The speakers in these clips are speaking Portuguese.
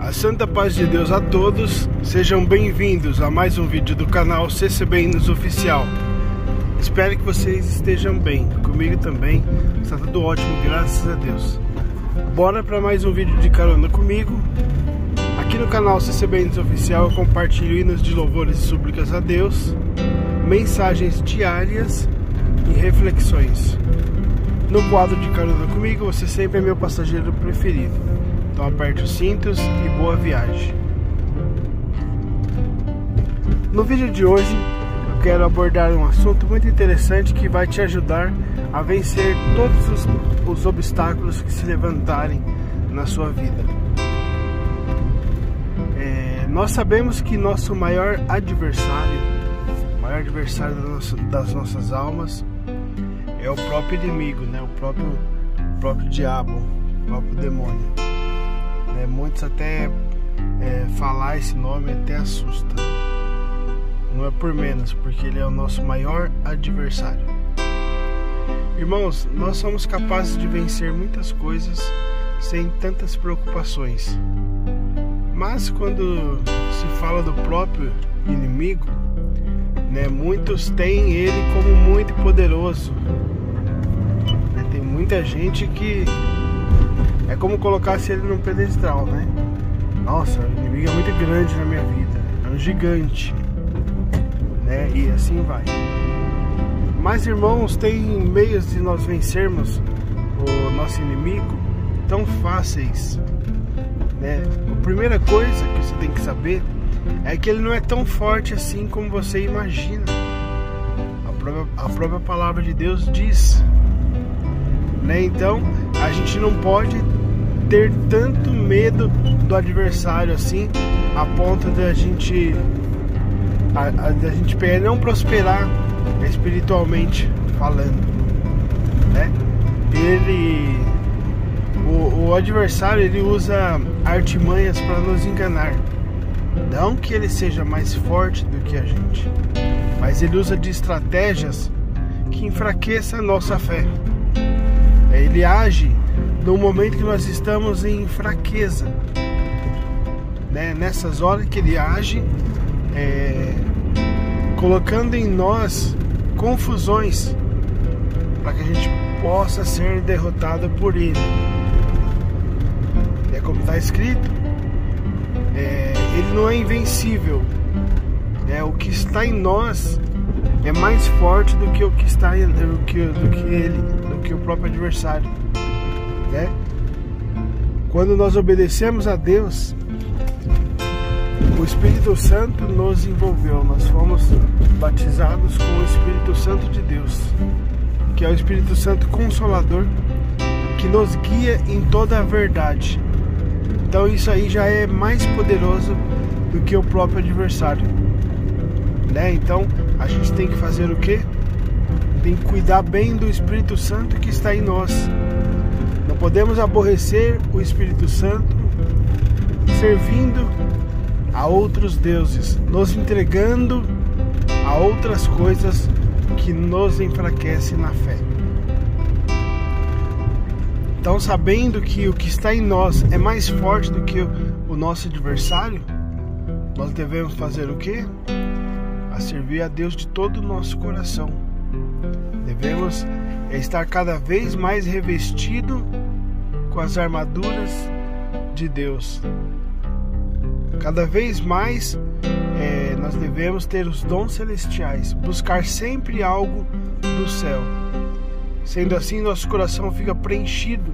A santa paz de Deus a todos, sejam bem-vindos a mais um vídeo do canal CCBNews Oficial. Espero que vocês estejam bem, comigo também, está tudo ótimo, graças a Deus. Bora para mais um vídeo de carona comigo. Aqui no canal CCBNews Oficial eu compartilho hinos de louvores e súplicas a Deus, mensagens diárias e reflexões. No quadro de carona comigo, você sempre é meu passageiro preferido. Então aperte os cintos e boa viagem. No vídeo de hoje eu quero abordar um assunto muito interessante que vai te ajudar a vencer todos os obstáculos que se levantarem na sua vida. Nós sabemos que nosso maior adversário das nossas almas é o próprio inimigo, né? O próprio diabo, o próprio demônio. Muitos até falar esse nome até assusta. Não é por menos, porque ele é o nosso maior adversário. Irmãos, nós somos capazes de vencer muitas coisas sem tantas preocupações. Mas quando se fala do próprio inimigo, muitos têm ele como muito poderoso. Tem muita gente que é como colocasse ele num pedestal, né? Nossa, o inimigo é muito grande na minha vida, é um gigante, né? E assim vai. Mas, irmãos, tem meios de nós vencermos o nosso inimigo tão fáceis, né? A primeira coisa que você tem que saber é que ele não é tão forte assim como você imagina. A própria palavra de Deus diz, né? Então, a gente não pode ter tanto medo do adversário assim, a ponto de a gente não prosperar espiritualmente falando, né? O adversário, ele usa artimanhas para nos enganar. Não que ele seja mais forte do que a gente, mas ele usa de estratégias que enfraqueçam a nossa fé. Ele age no momento que nós estamos em fraqueza, né? Nessas horas que ele age, colocando em nós confusões, para que a gente possa ser derrotado por ele. É como está escrito, ele não é invencível, o que está em nós é mais forte do que o que está do que o próprio adversário, né? Quando nós obedecemos a Deus, o Espírito Santo nos envolveu. Nós fomos batizados com o Espírito Santo de Deus, que é o Espírito Santo Consolador, que nos guia em toda a verdade. Então isso aí já é mais poderoso do que o próprio adversário, né? Então a gente tem que fazer o quê? Tem que cuidar bem do Espírito Santo que está em nós. Não podemos aborrecer o Espírito Santo servindo a outros deuses, nos entregando a outras coisas que nos enfraquecem na fé. Então, sabendo que o que está em nós é mais forte do que o nosso adversário, nós devemos fazer o quê? A servir a Deus de todo o nosso coração. Devemos estar cada vez mais revestido com as armaduras de Deus. Cada vez mais nós devemos ter os dons celestiais, buscar sempre algo do céu. Sendo assim, nosso coração fica preenchido,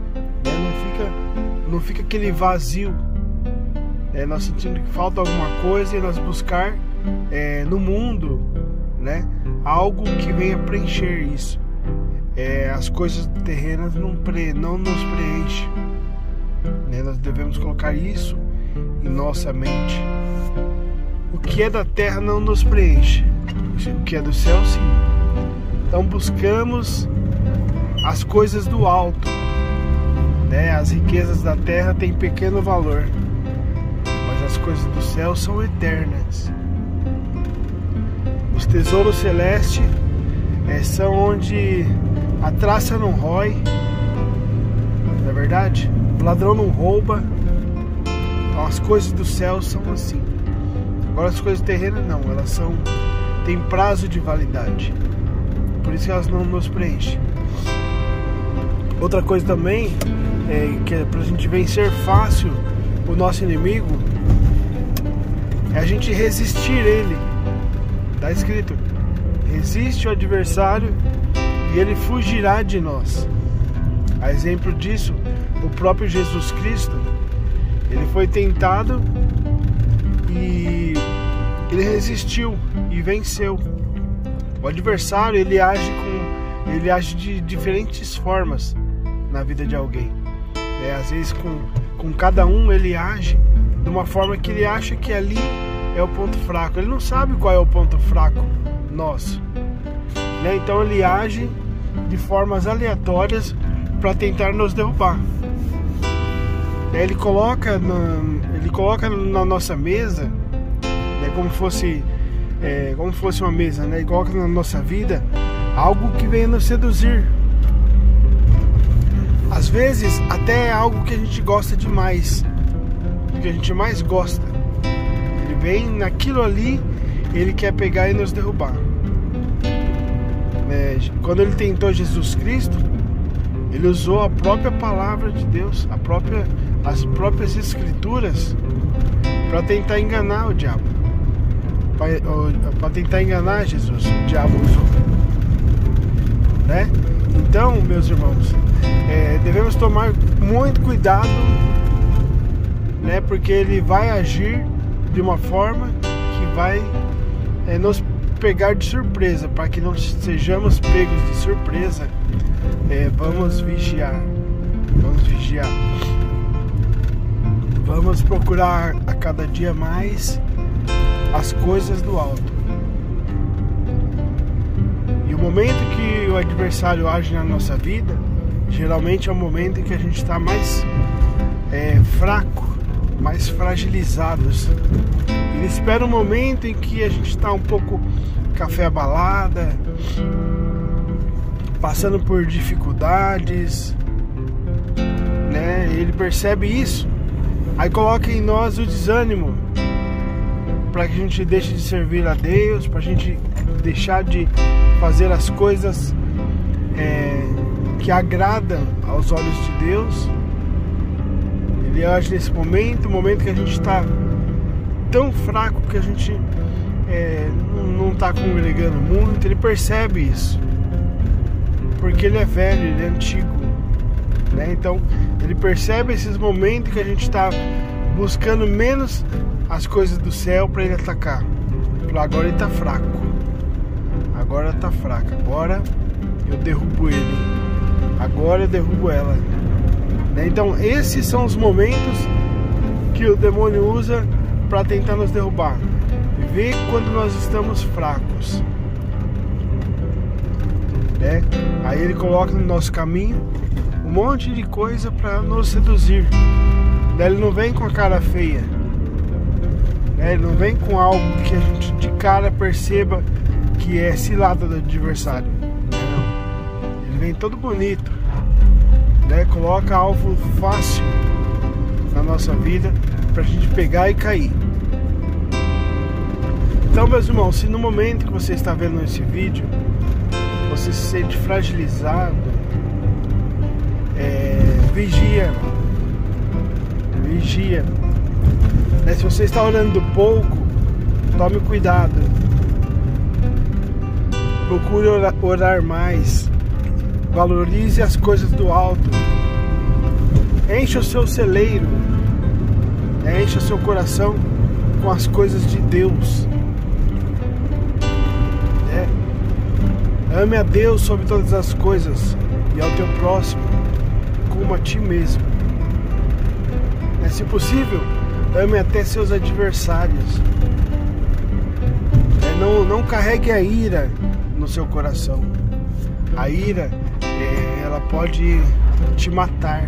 não fica aquele vazio, nós sentindo que falta alguma coisa e nós buscar no mundo, algo que venha preencher isso. As coisas terrenas não nos preenchem, nós devemos colocar isso em nossa mente. O que é da terra não nos preenche, o que é do céu sim. Então buscamos as coisas do alto, as riquezas da terra têm pequeno valor, mas as coisas do céu são eternas. Os tesouros celestes são onde a traça não rói, não é verdade? O ladrão não rouba, as coisas do céu são assim. Agora as coisas terrenas não, elas têm prazo de validade. Por isso que elas não nos preenchem. Outra coisa também que é pra gente vencer fácil o nosso inimigo, é a gente resistir ele. Está escrito: resiste o adversário e ele fugirá de nós. A exemplo disso, o próprio Jesus Cristo, ele foi tentado e ele resistiu e venceu. O adversário, ele age de diferentes formas na vida de alguém. Às vezes com cada um ele age de uma forma que ele acha que ali é o ponto fraco. Ele não sabe qual é o ponto fraco nosso. Então ele age de formas aleatórias para tentar nos derrubar. Ele coloca na nossa mesa, como fosse uma mesa, Ele coloca na nossa vida algo que venha nos seduzir. Às vezes até é algo que a gente gosta demais, que a gente mais gosta. Ele vem naquilo ali, ele quer pegar e nos derrubar. Quando ele tentou Jesus Cristo, ele usou a própria palavra de Deus, as próprias escrituras, para tentar enganar o diabo, para tentar enganar Jesus. O diabo usou, Então, meus irmãos, devemos tomar muito cuidado, porque ele vai agir de uma forma que vai nos pegar de surpresa. Para que não sejamos pegos de surpresa, vamos vigiar. Vamos procurar a cada dia mais as coisas do alto. E o momento que o adversário age na nossa vida, geralmente é o momento em que a gente está mais fraco, mais fragilizados. Ele espera um momento em que a gente está um pouco café abalada, passando por dificuldades, Ele percebe isso, aí coloca em nós o desânimo, para que a gente deixe de servir a Deus, para a gente deixar de fazer as coisas que agradam aos olhos de Deus. Ele age nesse momento, o momento que a gente está tão fraco que a gente não está congregando muito. Ele percebe isso, porque ele é velho, ele é antigo, Então ele percebe esses momentos que a gente está buscando menos as coisas do céu para ele atacar. Agora ele está fraco, agora eu derrubo ele, agora eu derrubo ela, Então esses são os momentos que o demônio usa para tentar nos derrubar. Vê quando nós estamos fracos, Aí ele coloca no nosso caminho um monte de coisa para nos seduzir. Ele não vem com a cara feia, ele não vem com algo que a gente de cara perceba que é cilada do adversário. Ele vem todo bonito, coloca alvo fácil na nossa vida pra gente pegar e cair. Então, meus irmãos, se no momento que você está vendo esse vídeo você se sente fragilizado, vigia. Se você está orando pouco, tome cuidado, procure orar mais, valorize as coisas do alto, encha o seu celeiro, encha o seu coração com as coisas de Deus. Ame a Deus sobre todas as coisas e ao teu próximo como a ti mesmo. Se possível, ame até seus adversários. Não carregue a ira no seu coração. A ira, ela pode te matar,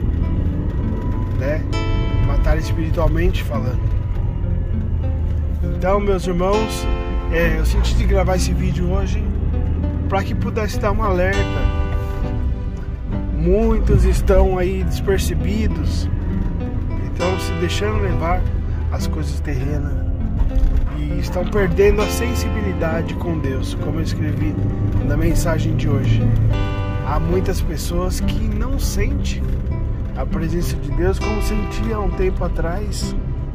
matar espiritualmente falando. Então, meus irmãos, eu senti de gravar esse vídeo hoje para que pudesse dar um alerta. Muitos estão aí despercebidos, estão se deixando levar as coisas terrenas e estão perdendo a sensibilidade com Deus, como eu escrevi na mensagem de hoje. Há muitas pessoas que não sentem a presença de Deus como sentia há um tempo atrás,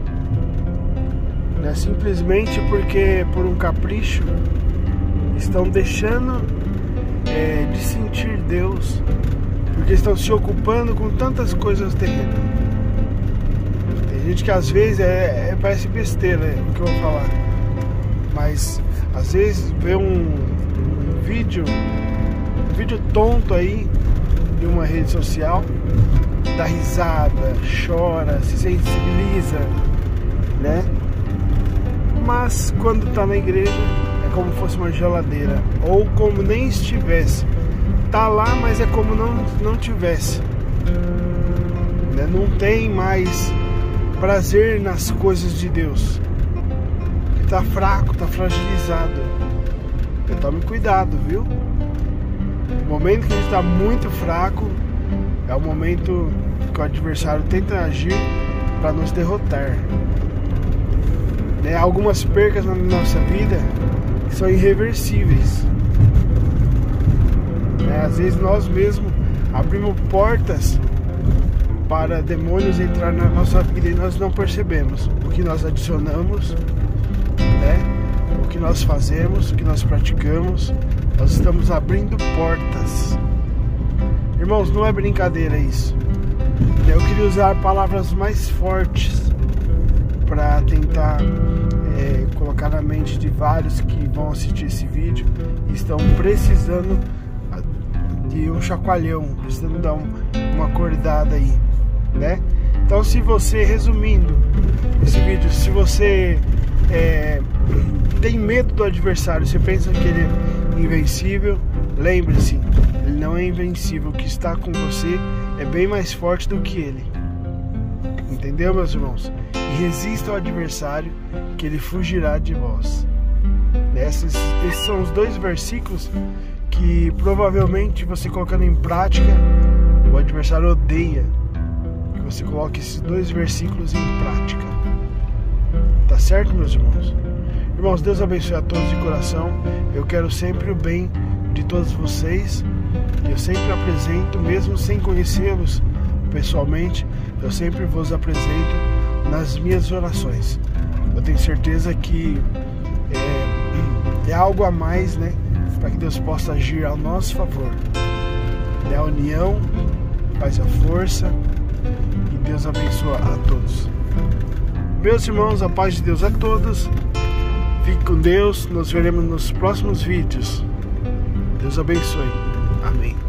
né? Simplesmente porque por um capricho estão deixando de sentir Deus, porque estão se ocupando com tantas coisas terrenas. Tem gente que às vezes parece besteira o que eu vou falar, mas às vezes vê um vídeo tonto aí de uma rede social, dá risada, chora, se sensibiliza, né? Mas quando tá na igreja é como se fosse uma geladeira, ou como nem estivesse. Tá lá, mas é como não tivesse, né? Não tem mais prazer nas coisas de Deus. Tá fraco, tá fragilizado. Então tome cuidado, viu? O momento que a gente está muito fraco é o momento que o adversário tenta agir para nos derrotar, né? Algumas percas na nossa vida são irreversíveis, né? Às vezes nós mesmos abrimos portas para demônios entrar na nossa vida e nós não percebemos o que nós adicionamos, né? O que nós fazemos, o que nós praticamos. Nós estamos abrindo portas. Irmãos, não é brincadeira isso. Eu queria usar palavras mais fortes para tentar colocar na mente de vários que vão assistir esse vídeo e estão precisando de um chacoalhão, precisando dar uma acordada aí, né? Então, se você, resumindo esse vídeo, se você tem medo do adversário, você pensa que ele é invencível, lembre-se, ele não é invencível. O que está com você é bem mais forte do que ele. Entendeu, meus irmãos? E resista ao adversário, que ele fugirá de vós. Esses são os dois versículos que provavelmente você colocando em prática, o adversário odeia que você coloque esses dois versículos em prática. Tá certo, meus irmãos? Irmãos, Deus abençoe a todos de coração. Eu quero sempre o bem de todos vocês. Eu sempre apresento, mesmo sem conhecê-los pessoalmente, eu sempre vos apresento nas minhas orações. Eu tenho certeza que é algo a mais, né, para que Deus possa agir ao nosso favor. A união faz a força. E Deus abençoe a todos. Meus irmãos, a paz de Deus a todos. Fique com Deus. Nos veremos nos próximos vídeos. Deus abençoe. Amém.